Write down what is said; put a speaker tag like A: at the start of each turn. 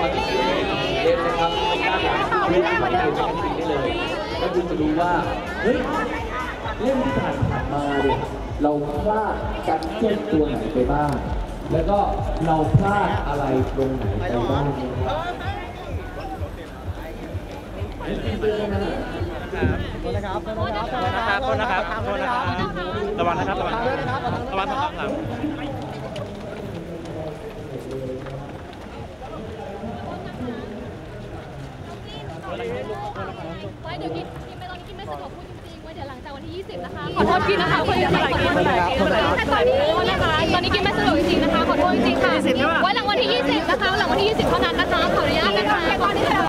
A: เล่นนะครับด้านหลังเล่นที่เราทำสิ่งได้เลยแล้วคุณจะรู้ว่าเฮ้ยเล่นที่ผ่านมาเนี่ยเราพลาดการเล่นตัวไหนไปบ้างแล้วก็เราพลาดอะไรตรงไหนไปบ้างนะครับระวังนะครับระวังครับระวังครับ
B: ไว้เดี๋ยวกินไปตอนนี้กินไม่สะดวกพูดจริงๆไว้เดี๋ยวหลังจากวันที่20นะคะขอโทษกินนะคะคนที่ขอโทษนะคะตอนนี้กินไม่สะดวกจริงๆนะคะขอโทษจริงๆค่ะไว้หลังวันที่20นะคะหลังวันที่20เท่านั้นนะคะขออนุญาตนะคะ